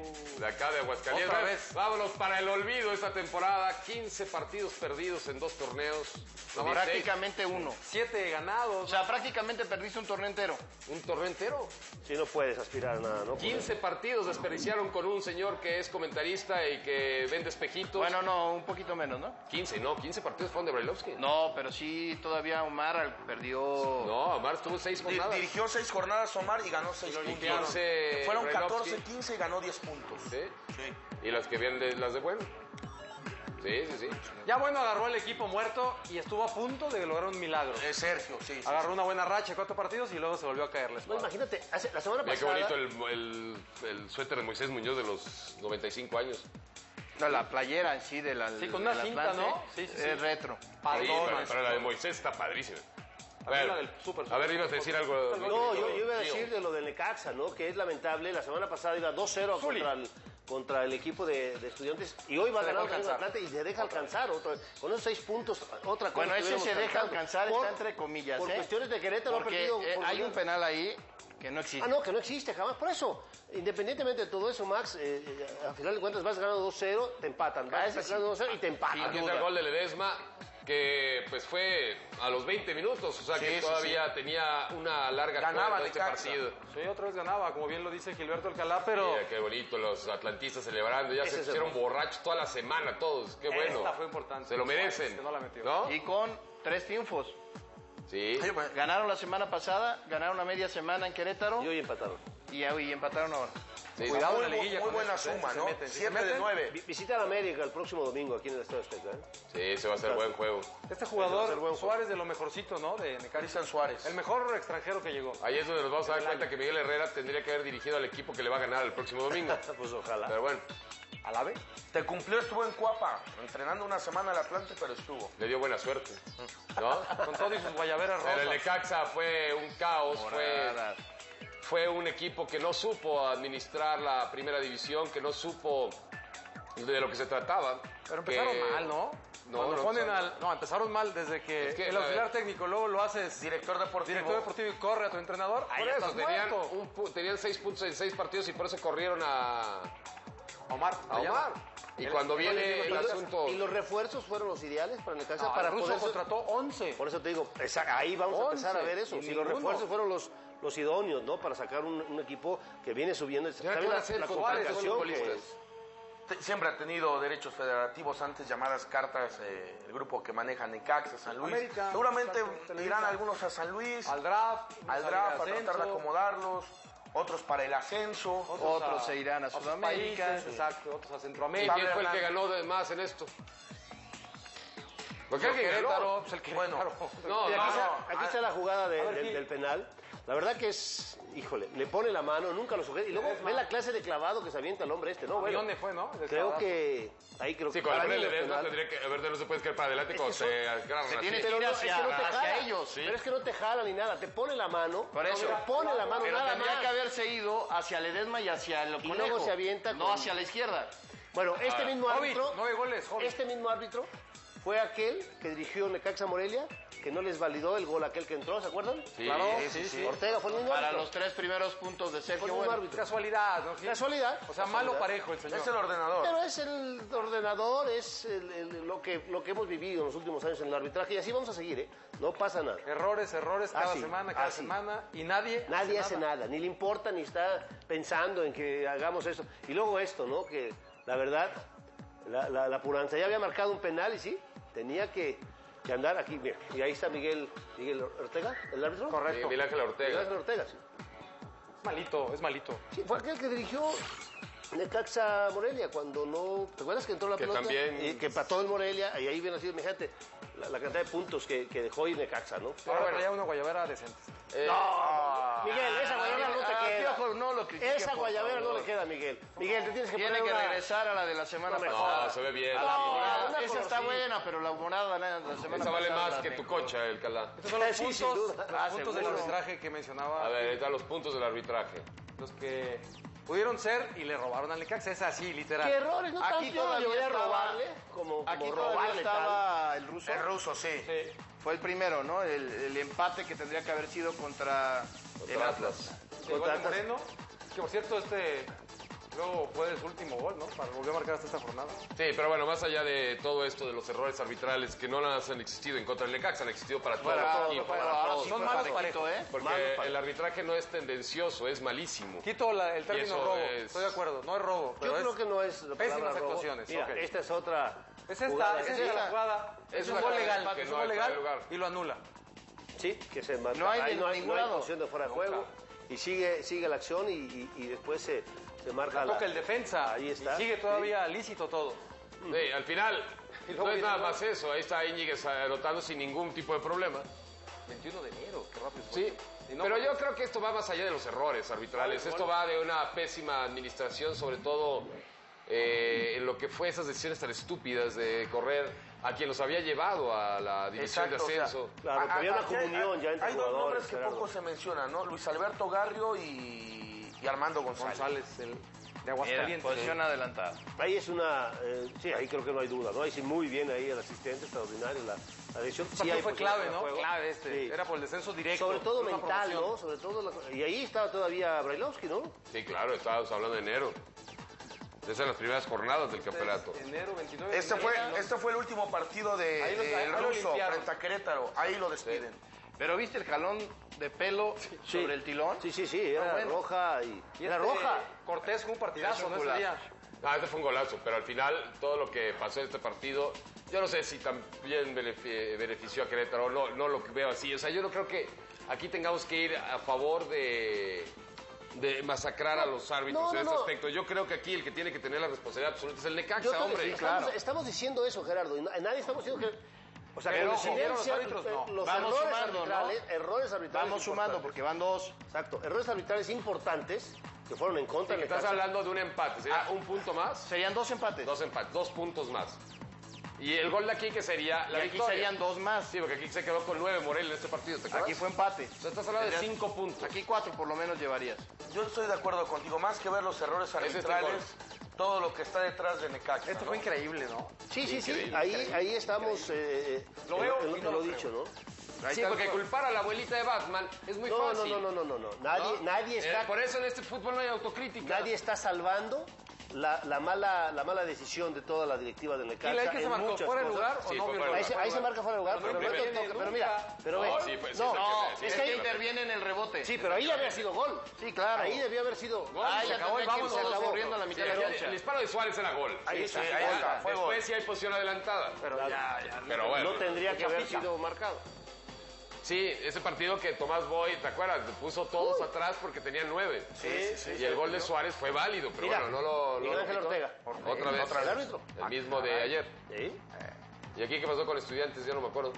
De acá de Aguascalientes. Otra vez. Vámonos para el olvido esta temporada. 15 partidos perdidos en 2 torneos. No, prácticamente uno. 7 ganados. O sea, prácticamente perdiste un torneo entero. ¿Un torneo entero? Sí, no puedes aspirar a nada, ¿no? 15 partidos desperdiciaron con un señor que es comentarista y que vende espejitos. Bueno, no, un poquito menos, ¿no? 15 partidos fueron de Brailovsky. No, pero sí, todavía Omar perdió... No, Omar estuvo 6 jornadas. Dirigió 6 jornadas Omar y ganó 6 puntos. 15 Fueron Brailovsky. 14, 15 y ganó 10 puntos. ¿Sí? Sí. Y las que vienen las de bueno. Sí. Ya bueno, agarró el equipo muerto y estuvo a punto de lograr un milagro. Sergio, sí. Agarró una buena racha, 4 partidos y luego se volvió a caer la No, escuadra. imagínate, la semana Mira qué pasada... bonito el suéter de Moisés Muñoz de los 95 años. No, la playera en sí de la... Sí, con una del cinta, Atlante, ¿no? Sí. Es retro. Padrón. Pero la de Moisés está padrísima. A la ver, del Super. a ver, ibas a decir algo. No, yo iba a decir de lo del Necaxa, ¿no? Que es lamentable. La semana pasada iba 2-0 contra el equipo de Estudiantes y hoy va a ganar el Atlante y se deja alcanzar. Con esos 6 puntos, otra cosa. Bueno, ese se deja alcanzar, por, está entre comillas. Por cuestiones de Querétaro ha porque perdido. hay un penal ahí que no existe. Ah, no, que no existe jamás. Por eso, independientemente de todo eso, Max, a final de cuentas vas ganando 2-0, te empatan. Vas ganando 2-0 y te empatan. Aquí está el gol de Ledesma, que pues fue a los 20 minutos, o sea que todavía tenía una larga Ganaba cuerda este Necaxa. partido. Sí, otra vez ganaba, como bien lo dice Gilberto Alcalá, pero... Mira, qué bonito, los atlantistas celebrando, ya Ese se es el pusieron gol. borrachos toda la semana todos, qué bueno. Esta fue importante. Se lo merecen, Que no la metió. ¿no? Y con 3 triunfos. Sí. Ganaron la semana pasada, ganaron a media semana en Querétaro Y hoy empataron. y empataron ahora. Sí. Cuidado Muy, en la liguilla muy con buena eso, suma, se ¿no? meten, si se 7 de meten. 9. Visita a América el próximo domingo aquí en el Estadio Azteca. Sí, se va a hacer buen juego. Este Va a ser jugador, buen Suárez, de lo mejorcito, ¿no? De Necaxa. Cristian Suárez. El mejor extranjero que llegó. Ahí es donde nos vamos a dar cuenta que Miguel Herrera tendría que haber dirigido al equipo que le va a ganar el próximo domingo. Pues ojalá. Pero bueno, ¿Al AVE? Te cumplió, estuvo en Cuapa, entrenando una semana al Atlante, pero estuvo. le dio buena suerte, ¿no? Con todo y sus guayaberas Pero el rosas. Necaxa fue un caos, fue un equipo que no supo administrar la primera división, que no supo de lo que se trataba. Pero empezaron que- mal, ¿no? No, Cuando no, ponen empezaron al... No, empezaron mal desde que, Es que, el a auxiliar ver. técnico, luego lo haces Director deportivo. director deportivo y corre a tu entrenador. Por Ahí eso, estás muerto. tenían 6 puntos en 6 partidos y por eso corrieron a Omar. Omar. Y cuando viene el asunto... ¿Y los refuerzos fueron los ideales para Necaxa? No, para el ruso poder- contrató 11. Por eso te digo, ahí vamos a empezar a 11, ver eso. y Si los ninguno. refuerzos fueron los idóneos, ¿no? Para sacar un equipo que viene subiendo. ¿Qué van a hacer con tantos futbolistas? Siempre ha tenido derechos federativos, antes llamadas cartas, el grupo que maneja Necaxa, San Luis. América, Seguramente Televisa. irán algunos a San Luis, Al draft. al salir draft, de para tratar de ascenso, acomodarlos, otros para el ascenso. Otros se irán a otros Sudamérica. países, exacto, otros a ¿Y Centroamérica. quién fue el que ganó de más en esto? Porque el que ganó... Querétaro, pues el Querétaro. No, Mira, aquí, no, aquí está la jugada ver, ¿quién? del penal. La verdad que es, híjole, le pone la mano, nunca lo sujeta. Y luego ve la clase de clavado que se avienta el hombre este, ¿no? ¿Y Bueno, dónde fue, no? creo que ahí creo Sí, que con el para mí Ledesma es penal. tendría que... A ver, no se puede caer para adelante cuando que se agarran así. tiene Pero ir no, es que no te hacia jala. ellos, sí. Pero es que no te jala ni nada, te pone la mano. Por eso. Te pone la mano Pero nada tendría más. que haberse ido hacia Ledesma y hacia el Y Conejo. luego se avienta No con- hacia la izquierda. Bueno, este mismo Hobbit, árbitro, 9 goles, Hobbit. este mismo árbitro fue aquel que dirigió Necaxa Morelia, que no les validó el gol aquel que entró, ¿se acuerdan? Sí, Claro, sí. Ortega fue el mismo Para árbitro. los 3 primeros puntos de Fue el Sergio mismo Bueno. árbitro. Casualidad, ¿no? Casualidad. O sea, malo parejo el señor. Es el ordenador. Pero es el ordenador, es lo que hemos vivido en los últimos años en el arbitraje y así vamos a seguir, ¿eh? No pasa nada. Errores cada Así, semana, así. y nadie Nadie hace nada, ni le importa, ni está pensando en que hagamos eso. Y luego esto, ¿no? Que la verdad, la puranza, ya había marcado un penal y sí, tenía que andar aquí, mira. Y ahí está Miguel Ortega, el árbitro. Correcto. Miguel Ángel Miguel Ortega. Ángel Ortega, sí. Es malito. Sí, fue aquel que dirigió Necaxa Morelia cuando no... ¿Te acuerdas que entró la Que pelota? también- Y que empató el Morelia y ahí viene así, fíjate, la cantidad de puntos que dejó ir Necaxa, ¿no? Ahora traía una guayabera decente. Miguel, esa guayabera no te queda. Piojo, no lo critique, Esa por guayabera no favor. le queda a Miguel. Miguel, te tienes que Tiene poner que una... regresar a la de la semana No, pasada. No, se ve bien. una Esa está colorcita. buena, pero la morada la semana Esa vale pasada más la que tu mejor. cocha, el Calá. Estos son los Sí, sin puntos, duda. los puntos del seguro. arbitraje que mencionaba. A ver, ahí están los puntos del arbitraje. Los que pudieron ser y le robaron al Necaxa. Es así, literal. ¿Qué errores? No Aquí tanto, yo todavía voy a estaba- robarle, como Aquí robarle todavía tal. estaba el ruso. El ruso, sí. Sí. Fue el primero, ¿no? El empate que tendría que haber sido contra el Atlas. Llegó Contra el Moreno. Que por cierto, luego fue su último gol, ¿no? Para volver a marcar hasta esta jornada. Sí, pero bueno, más allá de todo esto de los errores arbitrales que no nada más han existido en contra del Necaxa, han existido para todos los equipos. Son malos parejos, ¿eh? Porque el arbitraje no es tendencioso, es malísimo. Quito el término eso robo, es- estoy de acuerdo, no es robo. Yo creo que no es la palabra pésimas robo. actuaciones, Mira, ok. esta es otra. Es esta, jugada. es esta la jugada. Es Es un una gol jugada legal, que es no un gol hay fuera de legal lugar. y lo anula. Sí, que se marca. No hay Ahí de no hay ningún lado. posición de fuera de juego. Y sigue la acción y después se marca La toca el defensa. Ahí está. Y sigue todavía lícito todo. Sí, al final, luego no es viene nada el gol. más eso. Ahí está Íñiguez anotando sin ningún tipo de problema. 21 de enero, qué rápido fue. Sí, Y no, pero yo creo que esto va más allá de los errores arbitrales. Esto va de una pésima administración, sobre todo en lo que fue esas decisiones tan estúpidas de correr a quien los había llevado a la división Exacto, o de sea, ascenso. Claro, que había una aquí hay- comunión ya entre Hay dos nombres jugadores. que Gerardo. poco se mencionan, ¿no? Luis Alberto Garrio y Armando González. González, el de Mira, Aguascalientes. posición adelantada. Ahí es una. Sí, ahí creo que no hay duda, ¿no? Ahí sí, muy bien ahí el asistente, extraordinario. La decisión. Este Sí partido hay fue posibilidad clave, de ¿no? juego. Clave este. Sí. Era por el descenso directo. Sobre todo una mental, promoción. ¿no? Sobre todo y ahí estaba todavía Brailovsky, ¿no? Sí, claro, estábamos hablando de enero. Esas eran las primeras jornadas del campeonato. Enero 29 Este fue el último partido Ahí lo- ahí del lo ruso limpiaron. frente a Querétaro. Ahí lo despiden. Pero ¿viste el jalón de pelo sobre el tilón? Sí, era bueno. roja y. Y Era este roja. Cortés fue un partidazo, un ¿no? Ese golazo. día. Ah, este fue un golazo, pero al final todo lo que pasó en este partido, yo no sé si también benefició a Querétaro, no lo veo así. O sea, yo no creo que aquí tengamos que ir a favor de masacrar a los árbitros en este aspecto. Yo creo que aquí el que tiene que tener la responsabilidad absoluta es el Yo Necaxa, creo que hombre. sí, estamos diciendo eso, Gerardo. Y nadie estamos diciendo que. O sea, Pero coincidencia, los árbitros no. los Vamos errores sumando, ¿no? errores arbitrales. Vamos sumando importantes. porque van dos. Exacto, errores arbitrales importantes que fueron en contra Que del estás Necaxa. hablando de un empate, sería un punto más, Serían dos empates. dos empates, 2 puntos más. Y el gol de aquí que sería Y la aquí victoria. serían dos más. Sí, porque aquí se quedó con 9 Morelia en este partido, ¿te acuerdas? Aquí fue empate. O sea, estás hablando de 5 puntos. Aquí 4 por lo menos llevarías. Yo estoy de acuerdo contigo. Más que ver los errores Ese es el arbitrales, todo lo que está detrás de Necaxa. Esto ¿no? fue increíble, ¿no? Sí. Increíble, Ahí estamos. Lo veo y en no lo lo dicho, ¿no? Ahí Sí, está porque culpar a la abuelita de Batman es muy No. fácil. Nadie está. Por eso en este fútbol no hay autocrítica. Nadie está salvando la mala decisión de toda la directiva del Necaxa. ¿Y la que se en marcó muchas fuera de cosas. lugar o Sí, no? fue vio el fuera de lugar? Ahí se marca fuera de lugar, No pero, interviene pero mira, pero No, ve. sí, pues, sí, no, sí, sí, es sí, que sí, ahí interviene en el rebote. sí, pero ahí debió haber sido gol. Sí, claro. Ahí debió haber sido gol. Ah, se ya acabó, tendría que vamos irse todos acabó. corriendo a la mitad Sí, de la el cancha. disparo de Suárez era gol. Ahí está. ahí está, fue gol. Después sí hay posición adelantada. Pero ya. Pero bueno. No tendría que haber pica. sido marcado. Sí, ese partido que Tomás Boy, ¿te acuerdas? Puso todos atrás porque tenían 9. Y el gol de Suárez fue válido, pero Mira, bueno, no lo Miguel Ángel pitó. Ortega. Otra vez. El árbitro. El mismo de ayer. ¿Sí? ¿Y aquí qué pasó con Estudiantes? Ya no me acuerdo.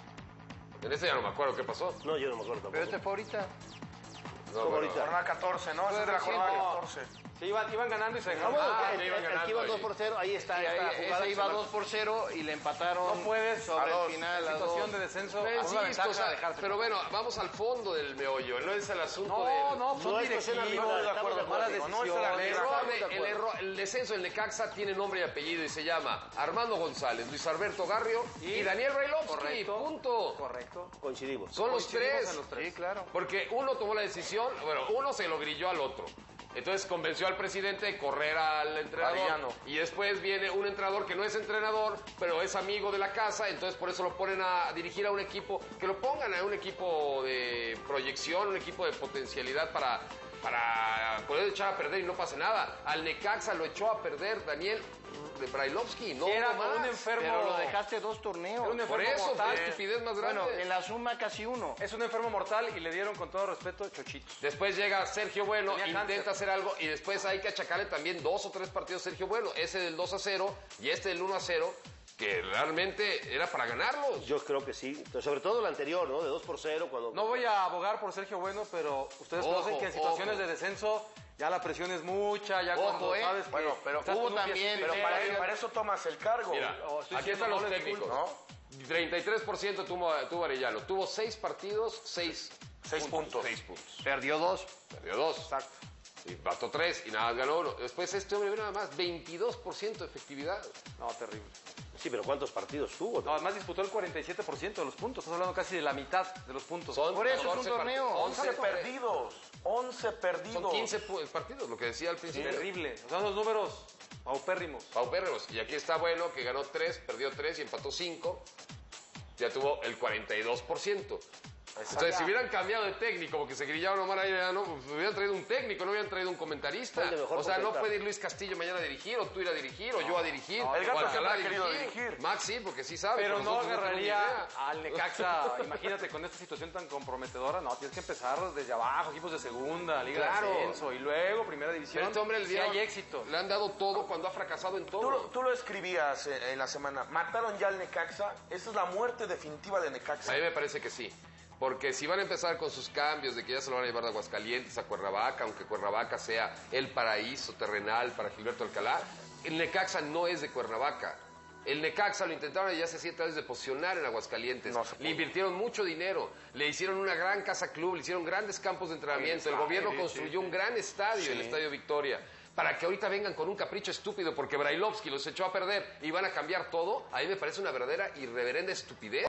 En ese ya no me acuerdo qué pasó. No, yo no me acuerdo Pero tampoco. este fue ahorita. No, ¿Cómo bueno. ahorita? Jornada 14, ¿no? Esa es de la recién, jornada no. 14. Sí, iban ganando y se Ah, dejaron. bueno, Ah, el sí, iban que ganando iba ahí. 2-0, ahí está. Y esta ahí, jugada ese que iba se marca. 2-0 y le empataron No puedes sobre a dos. el final a Situación 2. de descenso. Pero a una insisto, ventaja o sea, dejarse. pero bueno, vamos al fondo del meollo. No es el asunto del... No, son No es cuestión directivos. arbitral, de acuerdo, estamos de malas acuerdo. decisiones. No es la El, ley. error de- Estamos de el acuerdo. el descenso del Necaxa tiene nombre y apellido y se llama Armando González, Luis Alberto Garrio y Daniel Brailovsky. Correcto. Punto. Correcto. Coincidimos. Son los Coincidimos tres. en los tres. Sí, claro. Porque uno tomó la decisión, bueno, uno se lo grilló al otro. Entonces convenció al presidente de correr al entrenador. Arellano. Y después viene un entrenador que no es entrenador, pero es amigo de la casa. Entonces por eso lo ponen a dirigir a un equipo, que lo pongan a un equipo de proyección, un equipo de potencialidad para poder echar a perder y no pase nada. Al Necaxa lo echó a perder Daniel de Brailovsky. No Era hubo más. un enfermo. Pero lo dejaste 2 torneos. Era un Por enfermo eso, mortal. fue estupidez más grande. Bueno, en la suma casi 1. Es un enfermo mortal y le dieron con todo respeto chochitos. Después llega Sergio Bueno, Tenía intenta cáncer. hacer algo y después hay que achacarle también 2 o 3 partidos a Sergio Bueno. Ese del 2-0 y este del 1-0, que realmente era para ganarlos. Yo creo que sí. Sobre todo el anterior, ¿no? De 2-0 cuando... No voy a abogar por Sergio Bueno, pero ustedes Ojo, conocen que en situaciones ojo. de descenso ya la presión es mucha, ya Ojo, cuando sabes que Bueno, pero estás hubo con un también, piecito Pero y medio. para eso tomas el cargo. Mira, estoy aquí diciendo están los goles técnicos. ¿no? 33% tuvo Arellano. Tuvo 6 partidos, 6 6 puntos. 6 puntos. Perdió 2. Perdió 2. Exacto. empató 3 y nada más ganó 1. Después este hombre ve nada más 22% de efectividad. No, terrible. Sí, pero ¿cuántos partidos tuvo? No, además disputó el 47% de los puntos. Estás hablando casi de la mitad de los puntos. Por eso es un 14 torneo. 11 perdidos. 11 perdidos. Son 15 partidos, lo que decía al principio. Terrible. O sea, los números paupérrimos. Paupérrimos. Y aquí está bueno que ganó 3, perdió 3 y empató 5. Ya tuvo el 42%. Entonces, si hubieran cambiado de técnico, porque se grillaban nomás ahí, no, pues hubieran traído un técnico, no hubieran traído un comentarista. El de mejor O sea, no porcentaje. puede ir Luis Castillo mañana a dirigir, o tú ir a dirigir, o yo a dirigir. el Gato o Alcalá siempre ha a querido dirigir. Max sí, porque sí sabe. Pero no nosotros tenemos ni agarraría idea. al Necaxa, imagínate, con esta situación tan comprometedora, no, tienes que empezar desde abajo, equipos de segunda, Liga Claro. de Ascenso, y luego Primera División. Pero este hombre si hay éxito. le han dado todo cuando ha fracasado en todo. Tú lo escribías en la semana. ¿Mataron ya al Necaxa? Esa es la muerte definitiva de Necaxa. A mí me parece que sí. Porque si van a empezar con sus cambios de que ya se lo van a llevar de Aguascalientes a Cuernavaca, aunque Cuernavaca sea el paraíso terrenal para Gilberto Alcalá, el Necaxa no es de Cuernavaca. El Necaxa lo intentaron ya hace 7 años de posicionar en Aguascalientes. No se pudo. Le invirtieron mucho dinero, le hicieron una gran casa club, le hicieron grandes campos de entrenamiento. El gobierno construyó un gran estadio, el Estadio Victoria. Para que ahorita vengan con un capricho estúpido porque Brailovsky los echó a perder y van a cambiar todo, a mí me parece una verdadera y reverenda estupidez.